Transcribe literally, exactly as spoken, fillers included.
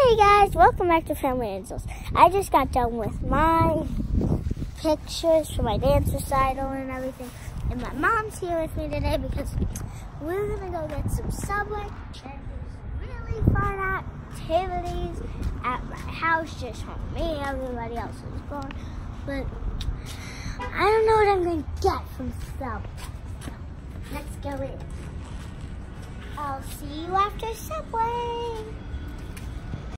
Hey guys, welcome back to Family Angels. I just got done with my pictures for my dance recital and everything. And my mom's here with me today because we're gonna go get some Subway and do some really fun activities at my house, just for me. Everybody else is gone. But I don't know what I'm gonna get from Subway. Let's go in. I'll see you after Subway.